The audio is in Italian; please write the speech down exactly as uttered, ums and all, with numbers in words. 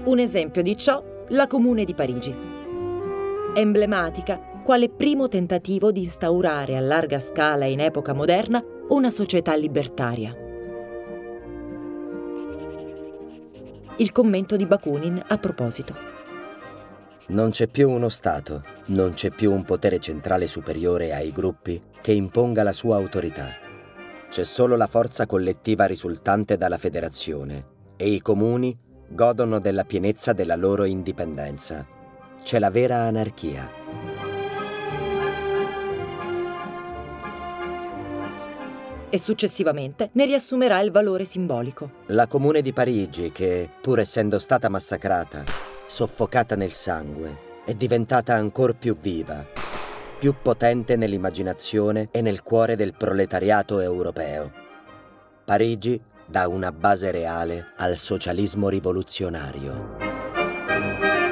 Un esempio di ciò, la Comune di Parigi. Emblematica quale primo tentativo di instaurare a larga scala in epoca moderna una società libertaria. Il commento di Bakunin a proposito. Non c'è più uno Stato, non c'è più un potere centrale superiore ai gruppi che imponga la sua autorità. C'è solo la forza collettiva risultante dalla federazione e i comuni godono della pienezza della loro indipendenza. C'è la vera anarchia. E successivamente ne riassumerà il valore simbolico. La Comune di Parigi che, pur essendo stata massacrata, soffocata nel sangue, è diventata ancor più viva, più potente nell'immaginazione e nel cuore del proletariato europeo. Parigi dà una base reale al socialismo rivoluzionario.